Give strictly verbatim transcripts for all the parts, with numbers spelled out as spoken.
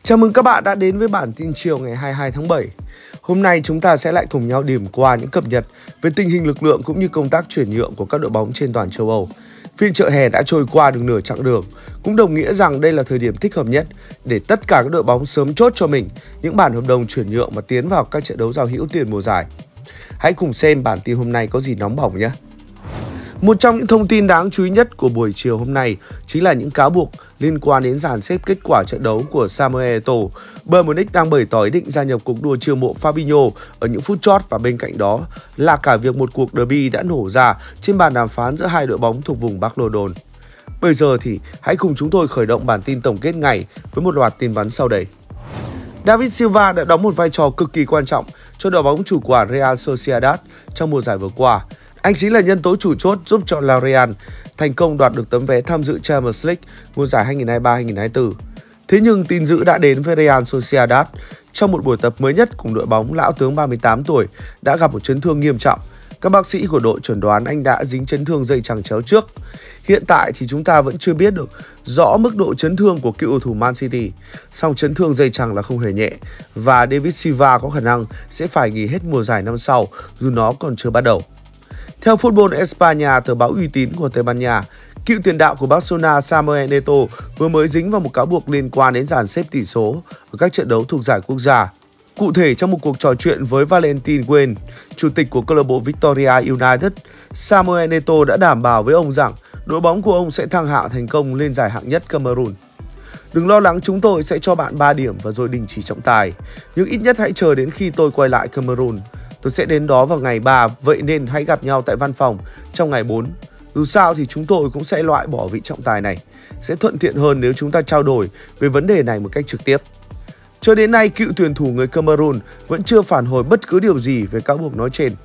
Chào mừng các bạn đã đến với bản tin chiều ngày hai mươi hai tháng bảy. Hôm nay chúng ta sẽ lại cùng nhau điểm qua những cập nhật về tình hình lực lượng cũng như công tác chuyển nhượng của các đội bóng trên toàn châu Âu. Phiên chợ hè đã trôi qua được nửa chặng đường, cũng đồng nghĩa rằng đây là thời điểm thích hợp nhất để tất cả các đội bóng sớm chốt cho mình những bản hợp đồng chuyển nhượng và tiến vào các trận đấu giao hữu tiền mùa giải. Hãy cùng xem bản tin hôm nay có gì nóng bỏng nhé! Một trong những thông tin đáng chú ý nhất của buổi chiều hôm nay chính là những cáo buộc liên quan đến dàn xếp kết quả trận đấu của Samuel Eto'o. Bayern Munich đang bày tỏ ý định gia nhập cuộc đua chiêu mộ Fabinho ở những phút chót, và bên cạnh đó là cả việc một cuộc derby đã nổ ra trên bàn đàm phán giữa hai đội bóng thuộc vùng Bắc London. Bây giờ thì hãy cùng chúng tôi khởi động bản tin tổng kết ngày với một loạt tin vắn sau đây. David Silva đã đóng một vai trò cực kỳ quan trọng cho đội bóng chủ quản Real Sociedad trong mùa giải vừa qua. Anh chính là nhân tố chủ chốt giúp cho La Real thành công đoạt được tấm vé tham dự Champions League mùa giải hai nghìn không trăm hai mươi ba hai nghìn không trăm hai mươi tư. Thế nhưng tin dữ đã đến với Real Sociedad. Trong một buổi tập mới nhất cùng đội bóng, lão tướng ba mươi tám tuổi đã gặp một chấn thương nghiêm trọng. Các bác sĩ của đội chẩn đoán anh đã dính chấn thương dây chằng chéo trước. Hiện tại thì chúng ta vẫn chưa biết được rõ mức độ chấn thương của cựu cầu thủ Man City. Song chấn thương dây chằng là không hề nhẹ và David Silva có khả năng sẽ phải nghỉ hết mùa giải năm sau dù nó còn chưa bắt đầu. Theo Football Espanya, tờ báo uy tín của Tây Ban Nha, cựu tiền đạo của Barcelona Samuel Eto'o vừa mới dính vào một cáo buộc liên quan đến dàn xếp tỷ số ở các trận đấu thuộc giải quốc gia. Cụ thể, trong một cuộc trò chuyện với Valentin Guedes, chủ tịch của câu lạc bộ Victoria United, Samuel Eto'o đã đảm bảo với ông rằng đội bóng của ông sẽ thăng hạng thành công lên giải hạng nhất Cameroon. Đừng lo lắng, chúng tôi sẽ cho bạn ba điểm và rồi đình chỉ trọng tài. Nhưng ít nhất hãy chờ đến khi tôi quay lại Cameroon. Tôi sẽ đến đó vào ngày ba, vậy nên hãy gặp nhau tại văn phòng trong ngày bốn. Dù sao thì chúng tôi cũng sẽ loại bỏ vị trọng tài này. Sẽ thuận tiện hơn nếu chúng ta trao đổi về vấn đề này một cách trực tiếp. Cho đến nay, cựu tuyển thủ người Cameroon vẫn chưa phản hồi bất cứ điều gì về cáo buộc nói trên.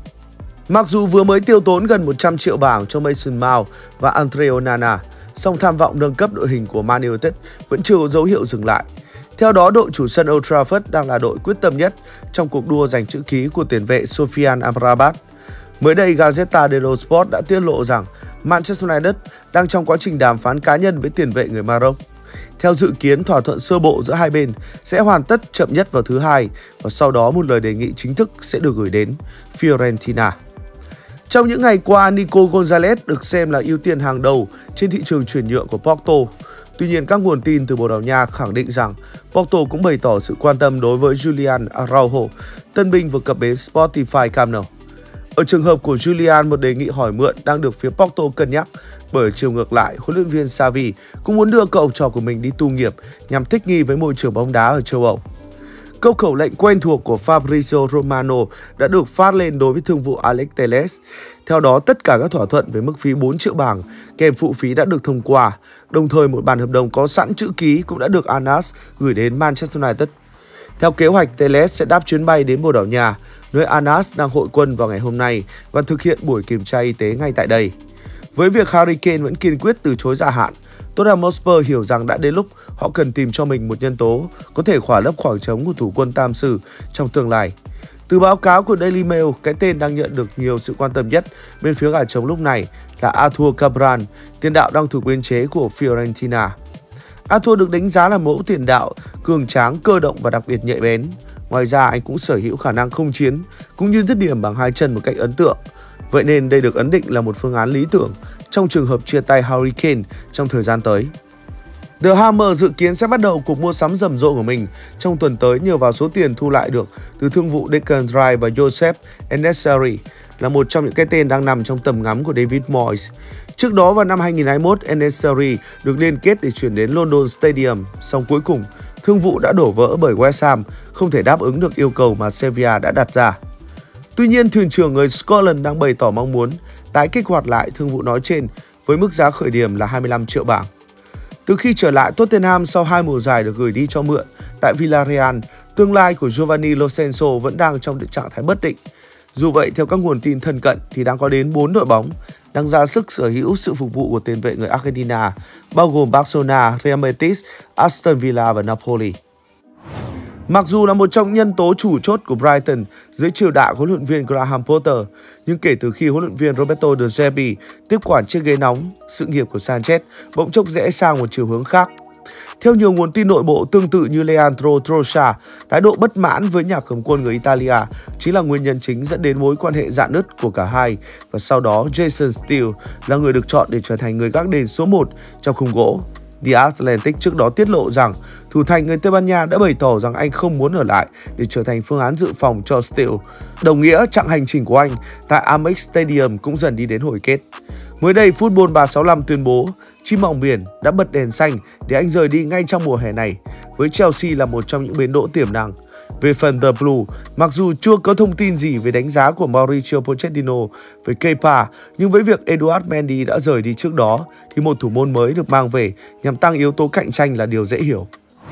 Mặc dù vừa mới tiêu tốn gần một trăm triệu bảng cho Mason Mount và Andre Onana, song tham vọng nâng cấp đội hình của Man United vẫn chưa có dấu hiệu dừng lại. Theo đó, đội chủ sân Old Trafford đang là đội quyết tâm nhất trong cuộc đua giành chữ ký của tiền vệ Sofiane Amrabat. Mới đây, Gazzetta dello Sport đã tiết lộ rằng Manchester United đang trong quá trình đàm phán cá nhân với tiền vệ người Maroc. Theo dự kiến, thỏa thuận sơ bộ giữa hai bên sẽ hoàn tất chậm nhất vào thứ Hai, và sau đó một lời đề nghị chính thức sẽ được gửi đến Fiorentina. Trong những ngày qua, Nico Gonzalez được xem là ưu tiên hàng đầu trên thị trường chuyển nhượng của Porto. Tuy nhiên, các nguồn tin từ Bồ Đào Nha khẳng định rằng Porto cũng bày tỏ sự quan tâm đối với Julian Araujo, tân binh vừa cập bến Spotify Camp Nou. Ở trường hợp của Julian, một đề nghị hỏi mượn đang được phía Porto cân nhắc, bởi chiều ngược lại, huấn luyện viên Xavi cũng muốn đưa cậu trò của mình đi tu nghiệp nhằm thích nghi với môi trường bóng đá ở châu Âu. Câu khẩu lệnh quen thuộc của Fabrizio Romano đã được phát lên đối với thương vụ Alex Telles. Theo đó, tất cả các thỏa thuận về mức phí bốn triệu bảng kèm phụ phí đã được thông qua. Đồng thời, một bản hợp đồng có sẵn chữ ký cũng đã được Anas gửi đến Manchester United. Theo kế hoạch, Telles sẽ đáp chuyến bay đến Bồ Đào Nha, nơi Anas đang hội quân vào ngày hôm nay, và thực hiện buổi kiểm tra y tế ngay tại đây. Với việc Harry Kane vẫn kiên quyết từ chối gia hạn, Tottenham Hotspur hiểu rằng đã đến lúc họ cần tìm cho mình một nhân tố có thể khỏa lấp khoảng trống của thủ quân tam sử trong tương lai. Từ báo cáo của Daily Mail, cái tên đang nhận được nhiều sự quan tâm nhất bên phía gà trống lúc này là Arthur Cabral, tiền đạo đang thuộc biên chế của Fiorentina. Arthur được đánh giá là mẫu tiền đạo cường tráng, cơ động và đặc biệt nhạy bén. Ngoài ra, anh cũng sở hữu khả năng không chiến cũng như dứt điểm bằng hai chân một cách ấn tượng. Vậy nên đây được ấn định là một phương án lý tưởng trong trường hợp chia tay Harry Kane trong thời gian tới. The Hammer dự kiến sẽ bắt đầu cuộc mua sắm rầm rộ của mình trong tuần tới nhờ vào số tiền thu lại được từ thương vụ Declan Rice và Joseph En-Nesyri, là một trong những cái tên đang nằm trong tầm ngắm của David Moyes. Trước đó vào năm hai nghìn không trăm hai mươi mốt, En-Nesyri được liên kết để chuyển đến London Stadium, song cuối cùng thương vụ đã đổ vỡ bởi West Ham không thể đáp ứng được yêu cầu mà Sevilla đã đặt ra. Tuy nhiên, thuyền trưởng người Scotland đang bày tỏ mong muốn tái kích hoạt lại thương vụ nói trên với mức giá khởi điểm là hai mươi lăm triệu bảng. Từ khi trở lại Tottenham sau hai mùa giải được gửi đi cho mượn tại Villarreal, tương lai của Giovanni Lo Celso vẫn đang trong trạng thái bất định. Dù vậy, theo các nguồn tin thân cận thì đang có đến bốn đội bóng đang ra sức sở hữu sự phục vụ của tiền vệ người Argentina, bao gồm Barcelona, Real Betis, Aston Villa và Napoli. Mặc dù là một trong nhân tố chủ chốt của Brighton dưới triều đại của huấn luyện viên Graham Potter, nhưng kể từ khi huấn luyện viên Roberto De Zerbi tiếp quản chiếc ghế nóng, sự nghiệp của Sanchez bỗng chốc rẽ sang một chiều hướng khác. Theo nhiều nguồn tin nội bộ, tương tự như Leandro Trossard, thái độ bất mãn với nhà cầm quân người Italia chính là nguyên nhân chính dẫn đến mối quan hệ rạn nứt của cả hai, và sau đó Jason Steele là người được chọn để trở thành người gác đền số một trong khung gỗ. The Atlantic trước đó tiết lộ rằng thủ thành người Tây Ban Nha đã bày tỏ rằng anh không muốn ở lại để trở thành phương án dự phòng cho Steele. Đồng nghĩa chặng hành trình của anh tại Amex Stadium cũng dần đi đến hồi kết. Mới đây, Football ba sáu năm tuyên bố chim mỏng biển đã bật đèn xanh để anh rời đi ngay trong mùa hè này, với Chelsea là một trong những bến đỗ tiềm năng. Về phần The Blue, mặc dù chưa có thông tin gì về đánh giá của Mauricio Pochettino về Kepa, nhưng với việc Eduard Mendy đã rời đi trước đó, thì một thủ môn mới được mang về nhằm tăng yếu tố cạnh tranh là điều dễ hiểu.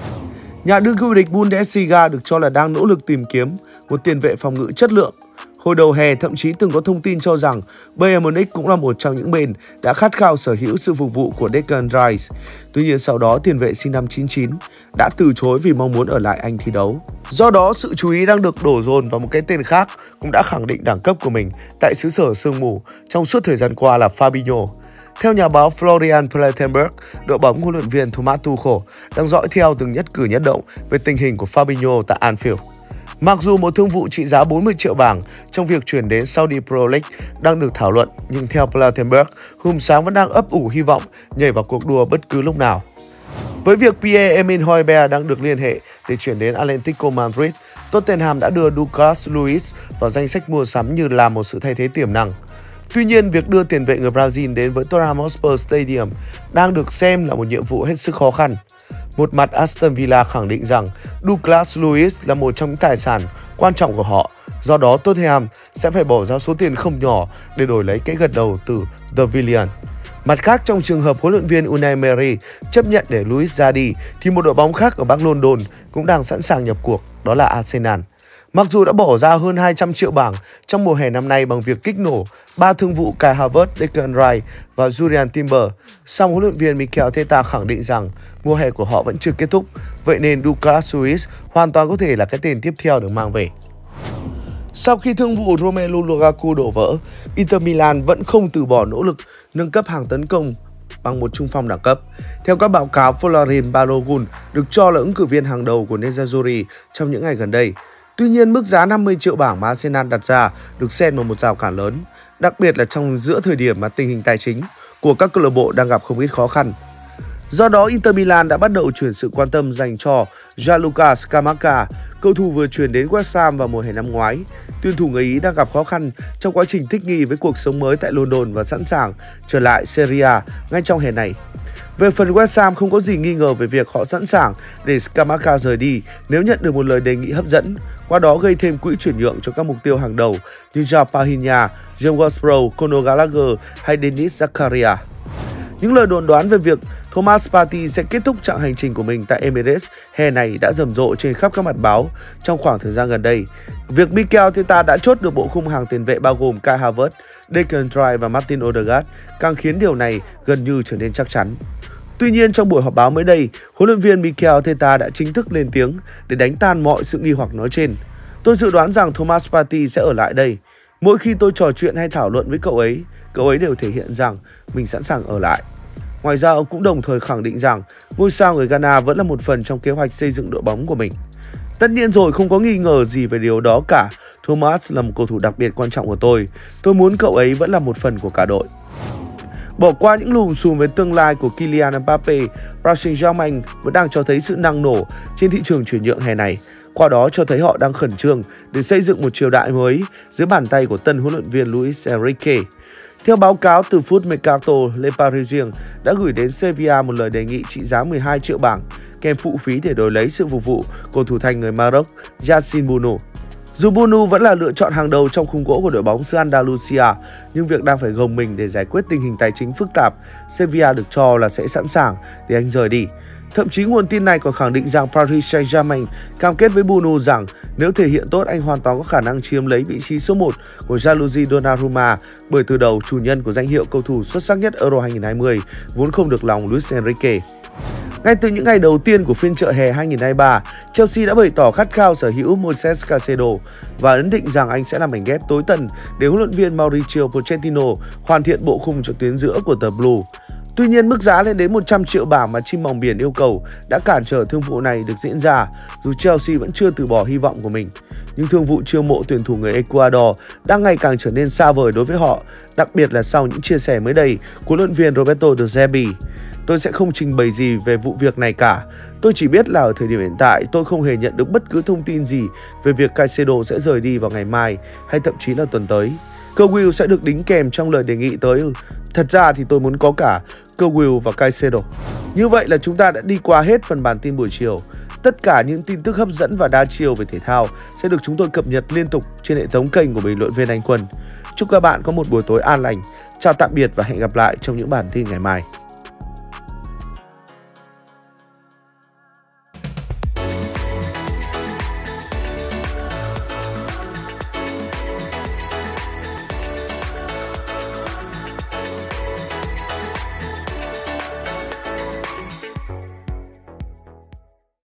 Nhà đương vô địch Bundesliga được cho là đang nỗ lực tìm kiếm một tiền vệ phòng ngự chất lượng. Hồi đầu hè, thậm chí từng có thông tin cho rằng Bayern Munich cũng là một trong những bên đã khát khao sở hữu sự phục vụ của Declan Rice. Tuy nhiên sau đó, tiền vệ sinh năm chín chín đã từ chối vì mong muốn ở lại Anh thi đấu. Do đó, sự chú ý đang được đổ dồn vào một cái tên khác cũng đã khẳng định đẳng cấp của mình tại xứ sở sương mù trong suốt thời gian qua là Fabinho. Theo nhà báo Florian Plettenberg, đội bóng huấn luyện viên Thomas Tuchel đang dõi theo từng nhất cử nhất động về tình hình của Fabinho tại Anfield. Mặc dù một thương vụ trị giá bốn mươi triệu bảng trong việc chuyển đến Saudi Pro League đang được thảo luận, nhưng theo Plettenberg, Hùm Sáng vẫn đang ấp ủ hy vọng nhảy vào cuộc đua bất cứ lúc nào. Với việc Pierre-Emile Højbjerg đang được liên hệ để chuyển đến Atletico Madrid, Tottenham đã đưa Douglas Luiz vào danh sách mua sắm như là một sự thay thế tiềm năng. Tuy nhiên, việc đưa tiền vệ người Brazil đến với Tottenham Hotspur Stadium đang được xem là một nhiệm vụ hết sức khó khăn. Một mặt, Aston Villa khẳng định rằng Douglas Luiz là một trong những tài sản quan trọng của họ, do đó Tottenham sẽ phải bỏ ra số tiền không nhỏ để đổi lấy cái gật đầu từ The Villian. Mặt khác, trong trường hợp huấn luyện viên Unai Emery chấp nhận để Luiz ra đi, thì một đội bóng khác ở Bắc London cũng đang sẵn sàng nhập cuộc, đó là Arsenal. Mặc dù đã bỏ ra hơn hai trăm triệu bảng trong mùa hè năm nay bằng việc kích nổ ba thương vụ Kai Havertz, Declan Rice và Julian Timber, song huấn luyện viên Mikel Arteta khẳng định rằng mùa hè của họ vẫn chưa kết thúc, vậy nên Douglas Luiz hoàn toàn có thể là cái tên tiếp theo được mang về. Sau khi thương vụ Romelu Lukaku đổ vỡ, Inter Milan vẫn không từ bỏ nỗ lực nâng cấp hàng tấn công bằng một trung phong đẳng cấp. Theo các báo cáo, Folarin Balogun được cho là ứng cử viên hàng đầu của Nerazzurri trong những ngày gần đây. Tuy nhiên, mức giá năm mươi triệu bảng mà Arsenal đặt ra được xem là một rào cản lớn, đặc biệt là trong giữa thời điểm mà tình hình tài chính của các câu lạc bộ đang gặp không ít khó khăn. Do đó, Inter Milan đã bắt đầu chuyển sự quan tâm dành cho Gianluca Scamacca, cầu thủ vừa chuyển đến West Ham vào mùa hè năm ngoái. Tuyển thủ người Ý đang gặp khó khăn trong quá trình thích nghi với cuộc sống mới tại London và sẵn sàng trở lại Serie A ngay trong hè này. Về phần West Ham, không có gì nghi ngờ về việc họ sẵn sàng để Scamacca rời đi nếu nhận được một lời đề nghị hấp dẫn, qua đó gây thêm quỹ chuyển nhượng cho các mục tiêu hàng đầu như João Palhinha, James Ward-Prowse, Conor Gallagher hay Denis Zakaria. Những lời đồn đoán về việc Thomas Partey sẽ kết thúc chặng hành trình của mình tại Emirates hè này đã rầm rộ trên khắp các mặt báo trong khoảng thời gian gần đây. Việc Mikel Arteta đã chốt được bộ khung hàng tiền vệ bao gồm Kai Havertz, Declan Rice và Martin Odegaard càng khiến điều này gần như trở nên chắc chắn. Tuy nhiên, trong buổi họp báo mới đây, huấn luyện viên Mikel Arteta đã chính thức lên tiếng để đánh tan mọi sự nghi hoặc nói trên. Tôi dự đoán rằng Thomas Partey sẽ ở lại đây. Mỗi khi tôi trò chuyện hay thảo luận với cậu ấy, cậu ấy đều thể hiện rằng mình sẵn sàng ở lại. Ngoài ra, ông cũng đồng thời khẳng định rằng ngôi sao người Ghana vẫn là một phần trong kế hoạch xây dựng đội bóng của mình. Tất nhiên rồi, không có nghi ngờ gì về điều đó cả. Thomas là một cầu thủ đặc biệt quan trọng của tôi. Tôi muốn cậu ấy vẫn là một phần của cả đội. Bỏ qua những lùm xùm về tương lai của Kylian Mbappe, Paris Saint-Germain vẫn đang cho thấy sự năng nổ trên thị trường chuyển nhượng hè này. Qua đó cho thấy họ đang khẩn trương để xây dựng một triều đại mới dưới bàn tay của tân huấn luyện viên Luis Enrique. Theo báo cáo từ Foot Mercato, Le Parisien đã gửi đến Sevilla một lời đề nghị trị giá mười hai triệu bảng kèm phụ phí để đổi lấy sự phục vụ của thủ thành người Maroc Yacine Bounou. Dù Bounou vẫn là lựa chọn hàng đầu trong khung gỗ của đội bóng xứ Andalusia, nhưng việc đang phải gồng mình để giải quyết tình hình tài chính phức tạp, Sevilla được cho là sẽ sẵn sàng để anh rời đi. Thậm chí nguồn tin này còn khẳng định rằng Paris Saint-Germain cam kết với Bounou rằng nếu thể hiện tốt, anh hoàn toàn có khả năng chiếm lấy vị trí số một của Gianluigi Donnarumma, bởi từ đầu chủ nhân của danh hiệu cầu thủ xuất sắc nhất Euro hai không hai không vốn không được lòng Luis Enrique. Ngay từ những ngày đầu tiên của phiên chợ hè hai không hai ba, Chelsea đã bày tỏ khát khao sở hữu Moises Caicedo và ấn định rằng anh sẽ là mảnh ghép tối tần để huấn luyện viên Mauricio Pochettino hoàn thiện bộ khung cho tuyến giữa của The Blue. Tuy nhiên, mức giá lên đến một trăm triệu bảng mà chim mòng biển yêu cầu đã cản trở thương vụ này được diễn ra, dù Chelsea vẫn chưa từ bỏ hy vọng của mình. Nhưng thương vụ chiêu mộ tuyển thủ người Ecuador đang ngày càng trở nên xa vời đối với họ, đặc biệt là sau những chia sẻ mới đây của huấn luyện viên Roberto De Zerbi. Tôi sẽ không trình bày gì về vụ việc này cả. Tôi chỉ biết là ở thời điểm hiện tại tôi không hề nhận được bất cứ thông tin gì về việc Caicedo sẽ rời đi vào ngày mai hay thậm chí là tuần tới. Will sẽ được đính kèm trong lời đề nghị tới. Thật ra thì tôi muốn có cả Will và Caicedo. Như vậy là chúng ta đã đi qua hết phần bản tin buổi chiều. Tất cả những tin tức hấp dẫn và đa chiều về thể thao sẽ được chúng tôi cập nhật liên tục trên hệ thống kênh của bình luận viên Anh Quân. Chúc các bạn có một buổi tối an lành. Chào tạm biệt và hẹn gặp lại trong những bản tin ngày mai.